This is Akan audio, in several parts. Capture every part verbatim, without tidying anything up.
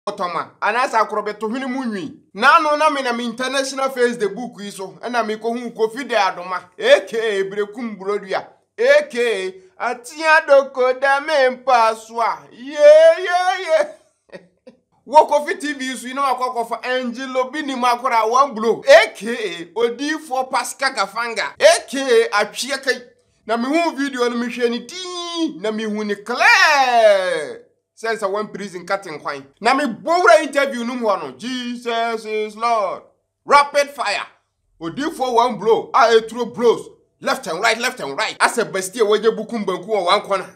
Toma, and as I crop to him munwi. Now no na me na me international face the book iso, and I me ko hu Kofi de Adoma, aka Brekum Brodia, aka Atia doko da me paswa. Yeah, yeah, yeah. Walk of T V, so you know I call for Angelo Bini Makora one blow, aka Odi for Pascal Gafanga, aka Achiaka. Na me hu video na me hwe ni ti, na me hu ni clear. Since I went prison cutting quine. Na me bora interview no one. Jesus is Lord. Rapid fire. Odi for one blow. I throw blows. Left and right, left and right. As a bestie waje bukum banku on one corner.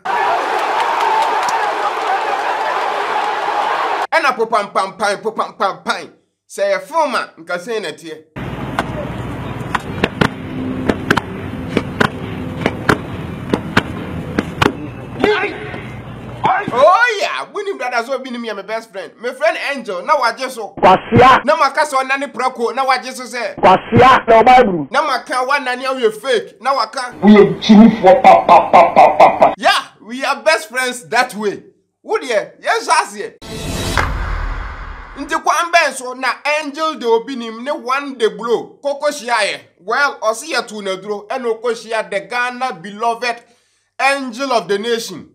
And a popam pam pam popam pam pam. Say a former nka say na tie. Oh yeah, winning brothers will be me my best friend. My friend Angel, now I just so. Kwasia. Na makaso nani prako, now I just say. Kwasia, no Bible. Na maka one nani you fake, now I can. We are chini for pa pa pa pa pa pa. Yeah, we are best friends that way. Would ye? Yes, as ye. Nti kwa mbenso na Angel de obinim ne one day blow. Koko shiaye. Well, osi ya tu nedro, eno ko shia the Ghana beloved angel of the nation.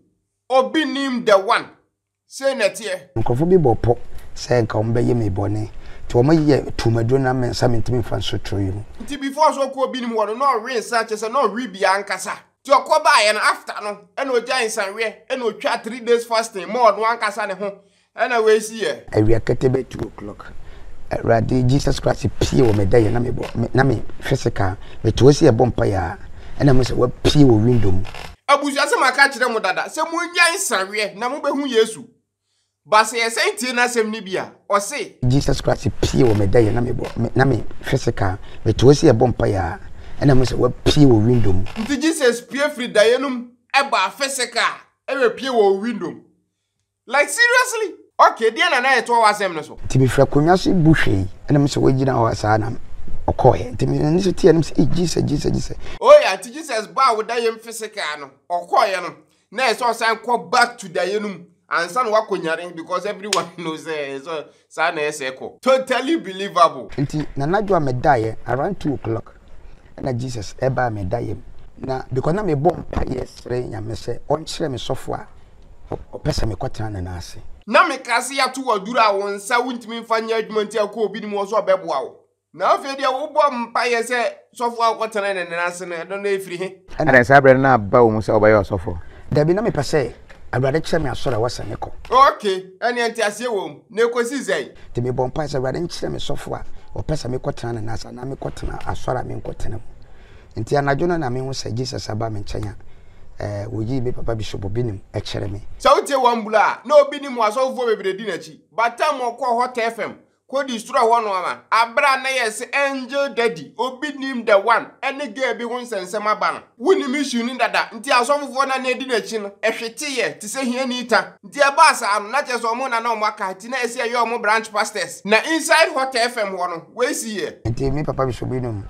Obinim the one. Say net here. Nkofo bi bopo say nka ombe ye me bone. Ti o maye tumado na mensa mentimi fan so troyi mu. Nti before so ko obinim wono no research say no re bia ankasa. Ti okoba ye na after no e no gyan sanwe e no twa three days fasting more no ankasa ne ho. E na we see here. Awia ketebe two o'clock. Radi Jesus Christ pie wo me da ye na me bo na me physical. Me to see e bompa ya. E na mo say wa pie wo window mu. Abuja se maka kire mu dada se mu nyan sanwe na mo behu Yesu ba se yesenti na sem ni bia o se Jesus Christ pie wo me da ye na me bo na me physical me to see e bompa ya e na mo se wa pie wo window mu nti Jesus pie free da ye num e ba physical e we pie wo window like seriously okay dia na na e to wa sem no so ti bi fra konwa so buhwe e na mo se wa gina ho asa na okoye nti me ni so tie na mo se Jesus Jesus Jesus oh yeah nti Jesus ba wo da ye physical no okoye no na e so san go back to da ye num and son wakonyare because everyone knows eh so sa na eseko totally believable nti na najo amedaye around two o'clock na Jesus e ba amedaye na because na me bom pa yesre nyame se on kire me sofo a opesa me kwatana na ase na me kase ya to wadura a wonsa wuntimi mfanya adwumanti akọ obi ni mo so obeboa wo na afi dia wo bom pa yese sofo a kwatana na na ase na do na efiri he ana sabre na ba wo musa obaye sofo da bi na me pese Abrade kire me asora wasa ne ko. Okay, ene enti ase wom. Na ekosi zai. Ti me bompa se abrade kire me sofo a opesa me kwotena na asa na me kwotena asora me kwotena. Enti anajo na me hu se Jesus aba me nkyanya. Eh woyi be papa bishop binim e kire me. So utie wambula na obi ni mu asofo bebre di na chi. Bata mo ko Hot F M. Ko destroy one ama. Abra na yes Angel Daddy obi nim the one. Ene ge bi hu nsensem aba no. Wuni mission ni dada. Nti asofo na na di na chi no. Ehwete ye ti se hia ni ta. Nti aba asa anu na cheso mo na na mo aka ti na ese ye mo branch pastors. Na inside Hot F M ho no. We see ye. Nti me papa bishop binim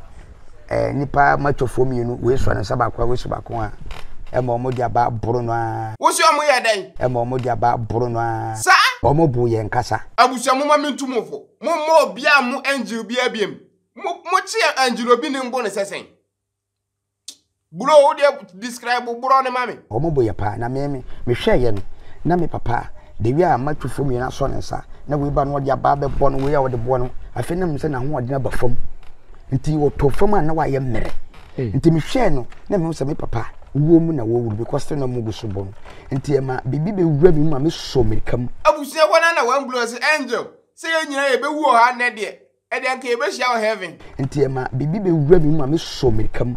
eh nipa matofo mienu we so na saba kwa we so ba ko a e mo mo dia ba boro no a. Wo si omo ye den? E mo mo dia ba boro no a. Sa omo bu ye nkasa. Abusia mo ma mentumofo. Mo mo bia mo angel bia biem. Mo mo chi angel obi ni mbo ne sesen. Bro wo dey describe bro ne mame. Omo bu ye pa na me me me hwe ye no. Na me papa de wi a matufo mi na so ne nsa. Na we ba no dia ba be bo no we a wo de bo no. Afi na me se na ho ode na ba fam. Nti wo to fam a na wa ye mere. Nti me hwe no na me se me papa wo mu na wo wuru because na mu guso bo no. Nti e ma bibi be wura mi ma me so merikam. Abusia wana na wan blow se angel. Se ye nyina ye be wu ha na de. E de anka ye be hia heaven. Nti e ma bibi be wura mi ma me so merikam.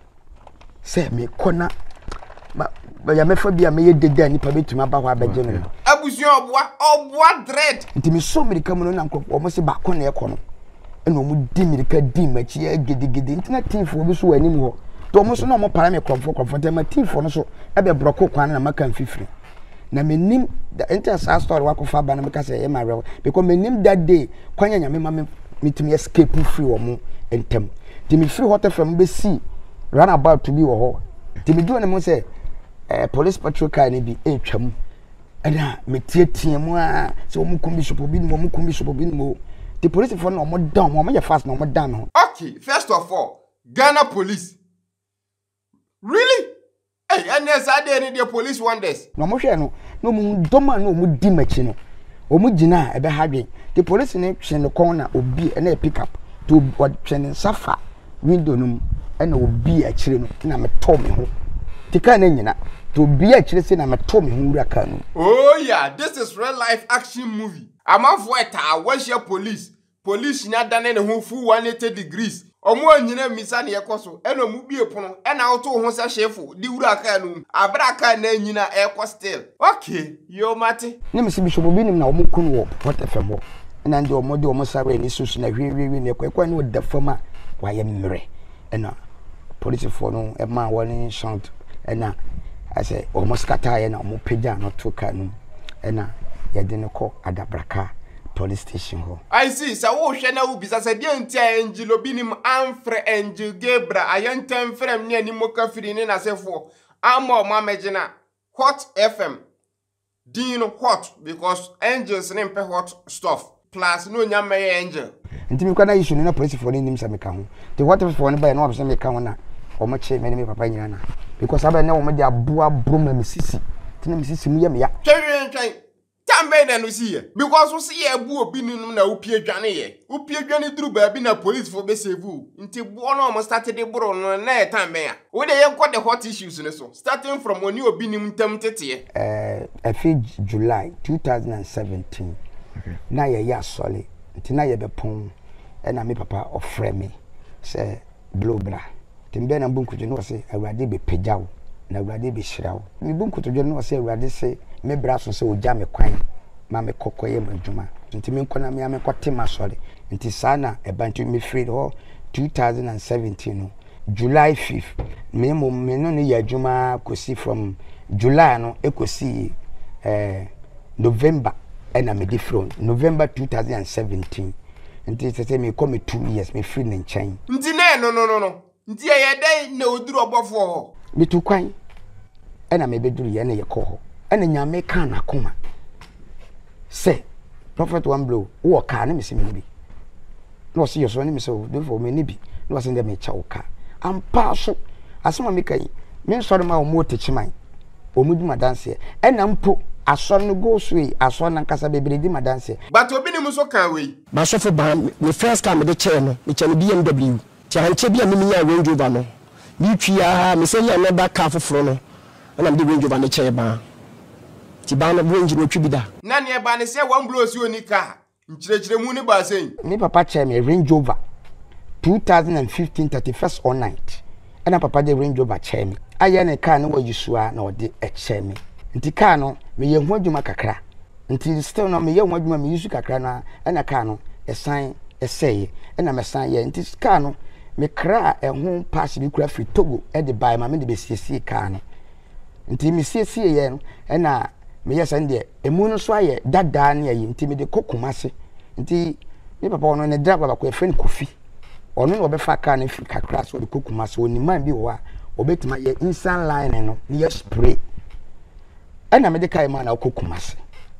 Se me kona ma ya mefa bia me ye deda nipa betuma ba ho abeje no. Abusia oboa oboa dread. Nti me so merikam no na nko omo se ba ko na e ko no. Eno mu di mirika di machi ya gidigidi ntina tifo bi so anim ho to mo so na mo para me kromfo kromfo te ma tifo no so e be broko kwan na maka mfifiri na menim the entire story wakofa ba na meka say e ma real because menim that day kwanya nyame ma metumi escape free wo mo entem ti me free Hot F M be see run about to be wo ho ti me do na mo say eh police patrol car ni bi e twam ɛna metietie mu a sɛ ɔmo kum bishop obi no ɔmo kum bishop obi no the police for no ɔmo down ɔmo yɛ fast na ɔmo down no. Okay, first of all, Ghana police. Really? Hey, and yes, I did the police wonders. Na ɔmo hwɛ no na ɔmo dɔm a na ɔmo di machi no ɔmo gyina a ɛbɛ ha dwen the police ne hwɛ no kɔn na obi ɛna pick up to ɔhwɛ ne safa window no mu ɛna obi akyire no na metɔ me ho tika na nyina to be akyire se na metɔ me ho wura ka no. Oh yeah, this is real life action movie. Amafo eta wahye police police nya dane ne ho fu one hundred eighty degrees omo anyina misa ne yekoso ena omu bie pono ena auto ho se chefo di wura ka no abra ka na anyina eko still. Okay, yo mate ne mesi bishop obi nim na omo kun wo what F M wo ena ndi omo de omo sare ni susu na hwehwewe ne kwekwa ne oda fama wa ye mmere ena police for no e ma woni shout ena I say omo skata ye na omo pagya no to ka no ena ye de ne ko Adabraka police station ho. I see sa wo hwe na wo bisa sa die ntia Angel obi nim amfre Angel Gebra ayentam frem ne anim kafiri ne na sefo amma o mamegina Hot F M Dino hot because angels name pe hot stuff plus no nyama angel ntimi kwa na issue na police for nim sa meka ho the what if for ne ba na obse meka ho na o ma che me ne papa nyina na because aba na o ma de aboa broma misisi tina misisi mu ye me ya twen twen tambe na no see because we see ebu obi nim na upie dwane ye upie dwane duru ba bi na police for be save nti bo no mo start de bro no na e tambe ya we de ye nko the hot issues ne so starting from oni obi nim tam tete eh afi July twenty seventeen okay. Na ye ya sole nti na ye be pon e na me papa ofre me say blow bra timbe na bunkuju no say awrade be pejaw na awrade be hiraw me bunkuju no say awrade say me bra so say oja me kwan ma me kokoye madwuma nti me nkona me me kote masole nti sana e bantu me free ho twenty seventeen no July fifth me mo me no ne yadwuma kosi from July no ekosi eh November and I'm a different November twenty seventeen nti say me come two years me free in China nti na no no no no nti ye dey na oduru obofo ho me tu kwan and I'm a beduru ye na ye ko ho and nyame kan akoma say prophet one blow wo ka na me se me bi no see your so na me so do for me ni bi no say dem e cha wo ka am pa so asema me kai me sori ma o mo techiman o mu di madanse e na mpo aso no go so yi aso na nkasa bebre di madanse but obi ni muso kan we ba so for ba me first time de chair no me chair B M W ti han che bia me nya Range Rover no ni twia me say ya na ba ka foforo no na me de Range Rover ne chair ba ti ba na Range no twi da na ne ba ne say one blow si oni ka nchirechire mu ni ba sen me papa chair me Range Rover twenty fifteen thirty-first all night and papa de Range Rover chair me aye ne car no wajusua na ode e chair me nti car no me ye ho adwuma kakra nti still no me ye ho adwuma me yusu kakra na na car no esan eseye na me san ye nti car no me kra e ho pass bi kura free Togo e de buy ma me de be siesie car no nti me siesie ye no na me ye san de emu no so aye dada na ye nti me de kokumase nti me papa ono ne driver ba ko e friend Kofi ono no obefa car na free kakra so de kokumase oni man bi wo a obetima ye instant line no ye spray ana me de kai ma na kokumase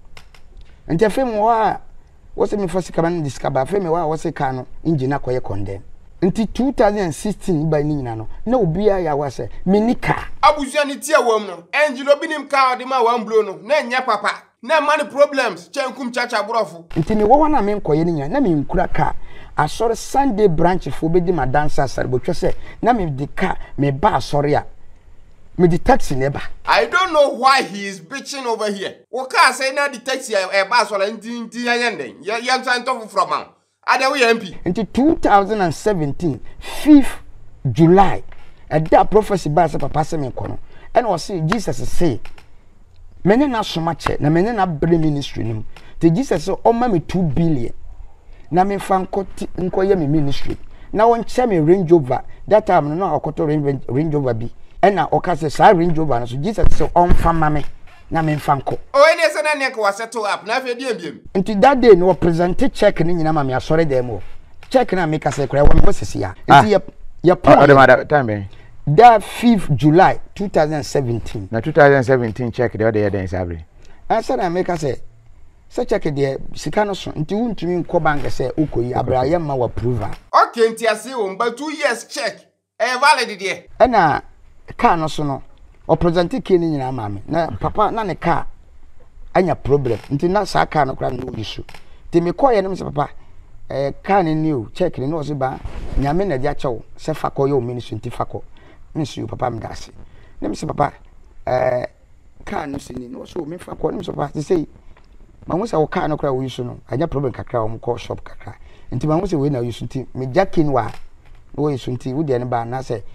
nti afem wo a wo se me fosi kaba na discover afem wo a wo se car no engine akoye condemn nti twenty sixteen ba ni nyina no na obi a ya wa se me ni car abusua ni tie wom no Angel obi nim car de ma one blow no na nya papa na money problems chenkum chacha brofo nti me wo na me nkoye ni nyina na me nkura car asore Sunday branch fo be di madansa sare bo twese na me di car me ba asore a me di taxi neba. I don't know why he is bitching over here. Waka say na di taxi e ba asore nti nti yanyenden ya yan to from am ada we M P nti twenty seventeen fifth July a da prophecy ba say papa say me kono and was say Jesus say mene na soma che na mene na bre ministry nim te Jesus say o ma me two billion na me fan ko nkoye me ministry na won che me Range Rover that time no akoto Range Rover bi na okase sa Range Rover no so Jesus say on fama me na me fan ko o ene se na ne ko settle up na fe die biem nti that day no present check ni nyina ma me asore dem o check na me kase kra wo sisi ya nti ya ya point the time that fifth July twenty seventeen na twenty seventeen check the other day then sabre Answer na make say say check there sika no so nti wuntumi nko bank say ukoyi abraya ma wa approval. Okay, nti ase wo mba two years check. Eh valid there. E na car no so no o present key ni nyina ma me. Na papa na ne car anya problem. Nti na sa car no kra no issue. Nti me call ye no say papa eh car ni new check ni no so ba nyame na dia chew se fako ye o ministry nti fako. Nsi papa me dase. Na me say papa eh car no sini no so me fako no so papa say ma wo say wo car no kra wo issue no anya problem kakra wo ko shop kakra. Nti ma wo say we na issue nti me jackin wa wo issue nti wo de ne ba na say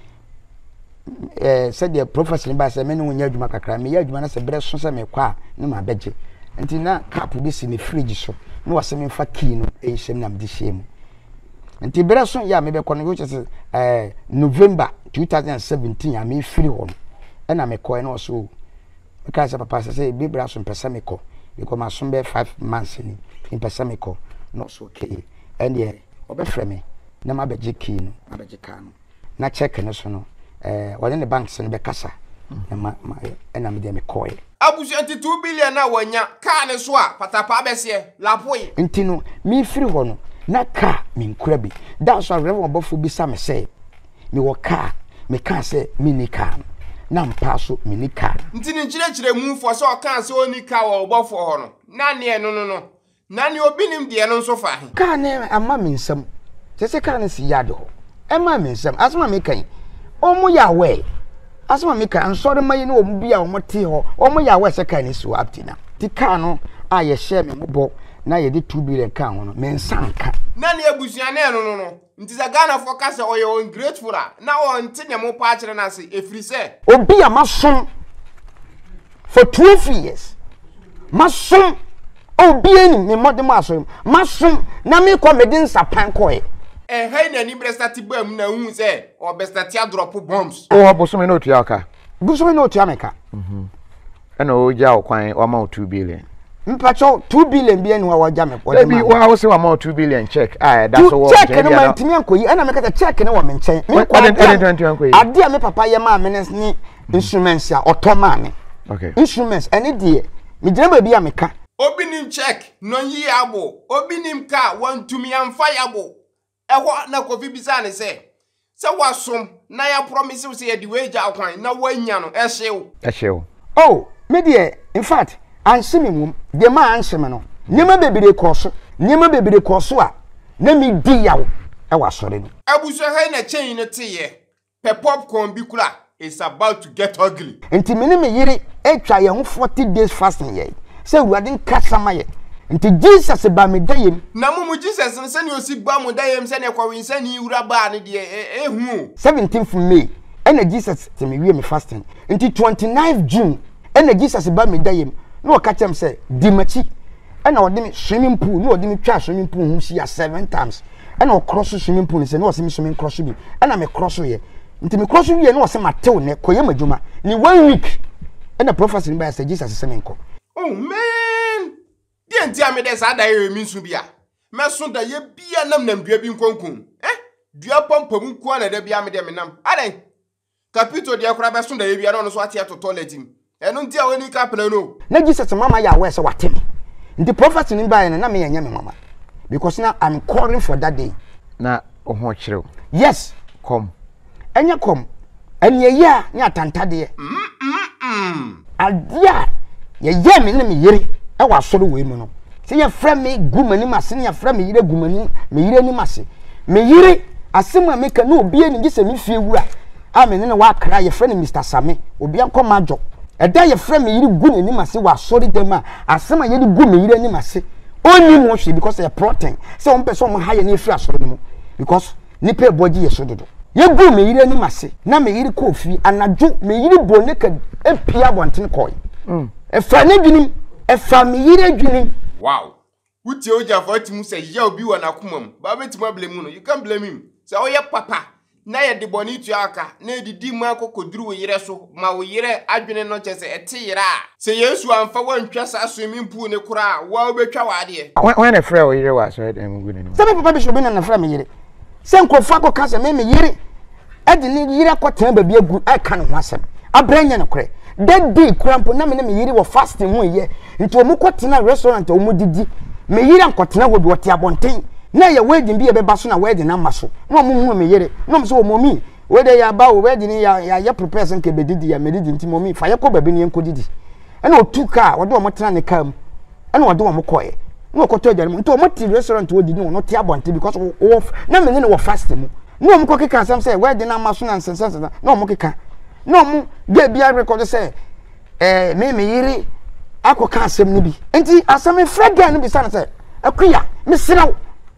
eh said the professor ba say me no nya adwuma kakra me ya adwuma na say bre so say me kwa na ma beje nti na cap bi si ne fridge so na wase me fa key no e hyem na me de hyem nti bre so ya me be kono go say eh November twenty seventeen ya me free ho e na me ko e na so me ka say papa say be bra so pesa me ko because ma so be five months ni in pesa me ko no so okay and yeah obefre me na ma beje key no ma beje ka no na check no so no eh wale ne banks ne be kasa na ma na me de me koy abusu anti two billion na wanya ka ne so a patapa bese lapoy nti no mi free ho no na ka mi nkura bi that's why reverend obofo bi sa me say me wo ka me ka say mi ni ka na mpa so mi ni ka nti ni chire chire mu fo so ka say oni ka wo obofo ho no na ne no no no na ne obi nim de no so fa ka ne ama mi nsam se se ka ne si yade ho e ma mi nsam asoma mi kan omo ya we asoma mi kan sorry mayi no omo bia omo te ho omo ya we se kan ni so aptina ti ka no a ye share me mobo na ye de two billion kan ho no me nsanka na ne abusua na no no no nti za Ghana for ka se oye ungrateful na o nti ne mo pa akere na se efri se obi a masom for twelve years masom obi eni me modem aso masom na me ko medin sapan ko e eh hey na ni brestati bam na hu se o bestati drop bombs oh bosomi no tua ka bosomi no tua meka mhm ena o ja okwan o ma two billion mpacho two billion bi eni wa wa ja me ko de ma wa wo se wa ma two billion check ah that's all check no man timi ankoyi ena me kata check ne wa me nchen me kwa twenty ankoyi ade a me papa ye ma me ni instruments a otoma me okay instruments ene de me gina ba bi a meka obi nim check no yi abo obi nim ka wan tumi amfa yabo eho na kofi bisa ne se se wasom na ya promise se ye di weja akwan na wanya no ehyew ehyew oh me de in fact ansemi mum de ma ansemi no nyema bebere koso nyema bebere koso a na me di yawo e wasore no abuso he na chain no teye pe popcorn bi kula is about to get ugly enti me ne me yire etwa ye ho forty days fasting ye se ruade nkasama ye nti Jesus ba me dayem na mumu Jesus nse ne osi ba mu dayem se ne kwa nse ne wura ba ne de ehu seventeenth May ena Jesus te me wie me fasting nti twenty-ninth June ena Jesus ba me dayem no ka chem se di machi ena odi me swimming pool no odi me twa swimming pool hu si ya seven times ena o cross swimming pool se no o se me swimming cross bi ena me cross ye nti me cross wie no o se matew ne koye madwuma ni one week ena professor ba se Jesus se me nko oh man die nti ame de sa da ye mi nsu bia me so da ye bia nam nam dua bi nkonkon eh dua pompam nko na da bia me de me nam adan capito de akura be so da ye bia no so ate to toilet mi eno nti a woni ka pena no na Jesus mama ya we se watem nti prophet ni ba ye na me yanya me mama because now I'm calling for that day na oho chirew yes come enya come enya ya nya tantade mm mm adia ye ye me ne me yire e wa soro we mu no se ye fra me gumani mase ne ye fra me yire gumani me yire ni mase me yire asema me ka na obi ani gise me fie wura a me ne wa kra ye fra ne Mister Same obi anko majo e da ye fra me yire gu ni mase wa soro dem a asema ye di gu me yire ni mase oni mo hwe because e protein se on person mo ha ye ne fie asoro no because ni pe boji ye so dodo ye gu me yire ni mase na me yire ko fi anajo me yire bone ka epia bonten koy mm e fra ne dwinim e fra me yire dwinim wow wuti oja for timu say ya obi wa na komam ba betimu blame mu no you can't blame him say oye papa na ye de boni tu aka na edidi mu akokoduru wo yire so ma wo yire adwene no chese ete yire a say Yesu amfa wantwa sa swimming pool ne kura wa obetwa wade when a friend wo yire wa so dem gu ne say papa bishop bi na na fra me yire say nkrofo akọ ka say me me yire edi ni yire akotan ba bi agu aka ne ho asem abranya no kre that day krampo na me na me yiri wo fasting ho ye nti omu kwotena restaurant omu didi me yiri ankotena wo bi wote abonten na ye wedding bi e beba so na wedding na maso na omu hu me yiri na omu so omu mi we de ya ba wo wedding ya ya ye prepare sen ke bedidi ya medidi nti momi fa ye ko babi ne enko didi ena otu ka wo de omu tena ne kam ena wo de omu koye na okoto jare nti omu ti restaurant wo didi no te abonten because wo na me ne wo fasting mu na omu ko keka sam say wedding na maso na nsensense na omu keka no mu ge bia record say eh me me yiri akoka asem ni bi enti asem frega ni bi sana say akuya me siraw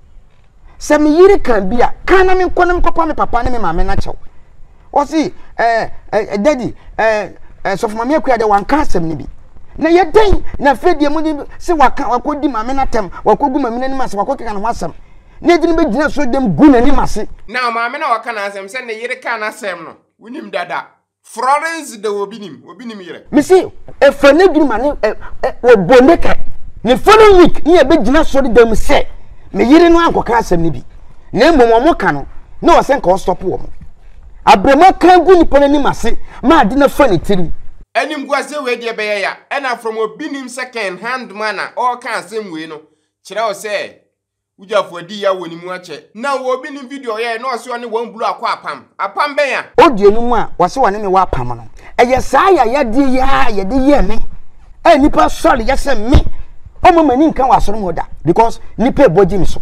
se me yiri kan bia kana me nkonem kopa me papa ne me mama na chew o si eh eh daddy eh eh so mama akuya de wan ka asem ni bi na ye den na fedie mu ni se waka wakodi mama na tem wakogu mama ni ma se wakokeka na wasem na edini be gina so dem gu na ni mase na mama na waka na asem se ne yiri kan asem no wunim dada Florence de obinim obinim yire misi e fane dwuma ne wo boneka ne following week ni e be gina so dem se me yire no ankoka asem ni bi na mmom mo ka no na wo sen ka stop wo mo abrema kan gu ni ponani mase ma de na fane tiri enim gwase we de be ya ena from obinim second hand manner all kan asem we no kire o se Ujafo di ya woni mu ache na wo bi ni video ye na oso ne wan bulu akwa apam apam ben ya odie nu mu a wose wane me wa apam no eye saa ya ya di ya ye de ye me eh nipa sorry ya se me o mo mani nkan wa soro mo da because nipa eboji mi so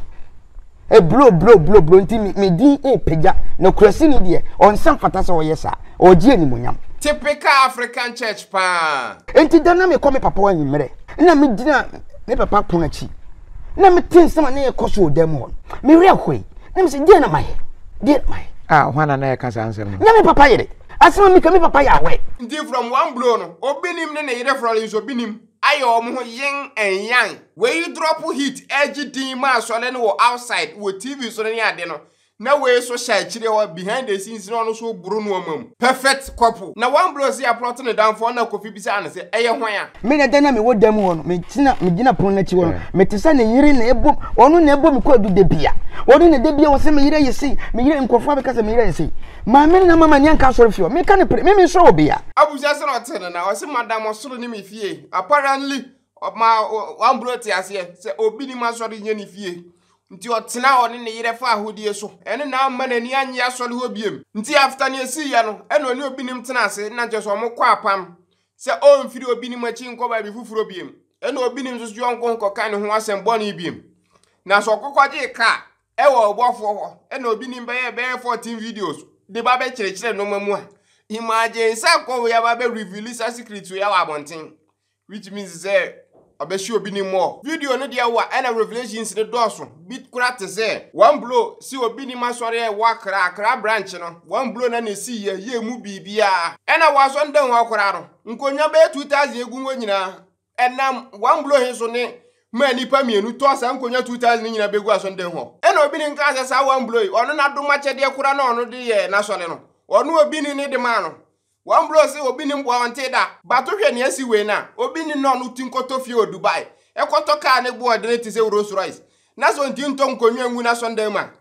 e blow blow blow blow nti me di e peja na kurasi ni de on sam fata so ye saa oji ani munyam typical African church pa enti dana me come papa wa nyimre na me dina me papa pon achi na me tin sama na ye koso dem won me re akoi na me se die na mai die mai ah hwana na ye kasa ansem no nya me papa yere asema me ka me papa ya we ndi from one blow no obinim ne ne yere Florence obinim ayo omo ho yen enyan we drop hit edge din ma so le no outside wo T V so ne ade no na we so sha chire ho behind the scenes no no so buru no amam perfect couple na one blow see plot no down for na Kofi bisa an se eye hwan a me na dana me wo dam ho no me tina me gina pon na chi wo no me tisa na yiri na ebom onu na ebom ko adu de bia onu na de bia wo se me yiri yesi me yiri nkofo be ka se me yiri yesi ma me na mama nyan ka soro fio me ka ne me me so obia abuja se no tene na o se madam osoro ni me fie apparently ma one blow ti ase se obi ni ma soro nya ni fie nti otena oni ne yire fa ahodie so ene na amma nani anye asole ho biem nti after ne esi ya no ene oni obi nim tena ase na je so mo kwa apam se o mfiri obi nim achi nko ba bi fufuro biem ene obi nim so jo nko nko kan ho asem boni biem na so kokwaje ka e wo obofo ho ene obi nim be ye be fourteen videos de ba be kire kire no mamu a imagine sa ko ya ba be reveal sa secret to ya wa bonten which means say abeshi obi ni more video no dia wa ana revelations de doso bit kura te say one blow si obi ni masore wa kra kra branch no one blow na na si ye ye mu bibia ana wa so ndan wa kura no nkonya be two thousand egu ngo nyina enam one blow hin so ne ma nipa mienu to sa nkonya two thousand nyina begu aso ndan ho ana obi ni nka asa one blow ono na do mache de kura na ono de ye na so le no ono obi ni ni de ma no one blow say obi ni mbo wante da bato hwe ne asi we na obi ni no no tinkoto fie o Dubai ekoto ka ne bo de ti say Rolls Royce na so nti nto nkonwa ngu na so ndan ma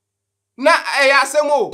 na e ya asemo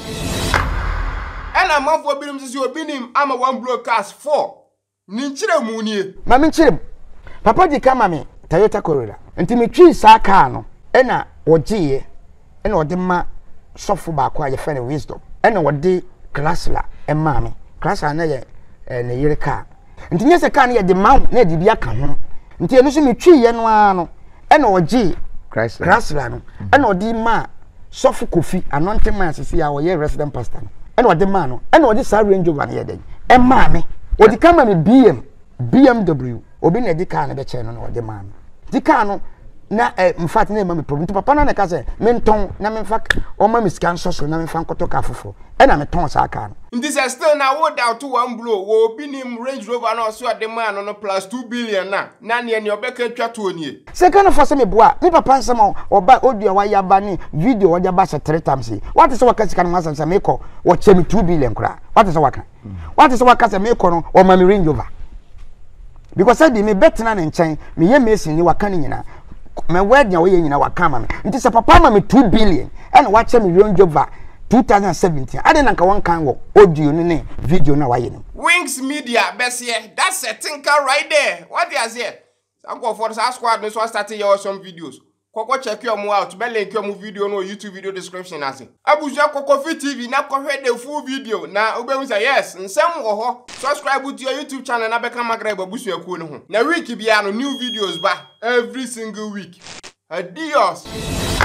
ena mafo birim sisi obi ni ama one blow cars four ni nchire mu nie ma me nchire papa di kama me Toyota Corolla nti me twi sa car no ena ogiye ena ode ma sofo ba kwa ye fe ne Wisdom ena ode Chrysler emma me Chrysler na ye ne yire car nti nyese car na ye de ma na de bia ka ho nti eno so me twi ye no ano ena ogi Chrysler Chrysler no ena ode ma sofo Kofi anointing man sisi ya wo ye resident pastor ena ode ma no ena ode sa Range Rover na ye den emma me odi kama me B M B M W obi na di car na be che no na ode ma no di car no na eh mfat na ma me problem papa na na ka se me nton na me fak o ma me scan so so na me fa nkoto ka fofo e na me ton sa car no this is still na wo down to one blow wo obi ni Range Rover na so ode ma no no plus two billion na na ne ne obeka twa to oni second for se me boa me papa nsema oba audio wa ya ba ni video wa ja ba se three times what is waka sika no asan se me ko wo che me two billion kura what is waka what is waka se me ko no o ma me Range Rover because I be me betina ne nchen me ye mesin ni waka ni nyina me wedding we nyina waka ma me nti se papa ma me two billion and watch me Range Rover two thousand seventeen ade na nka wan kan wo audio ne ne video na waye no Wings Media besie that's a thinker right there. What they say? Uncle for the squad no so start here some videos. Koko check your mo out. Be link your video no YouTube video description ase. Abuja Kokofi T V na ko hwe the full video na obehu say yes nsem wo ho. Subscribe to your YouTube channel na beka magra babusu akuo ne ho. Na week bia no new videos ba every single week. Adios.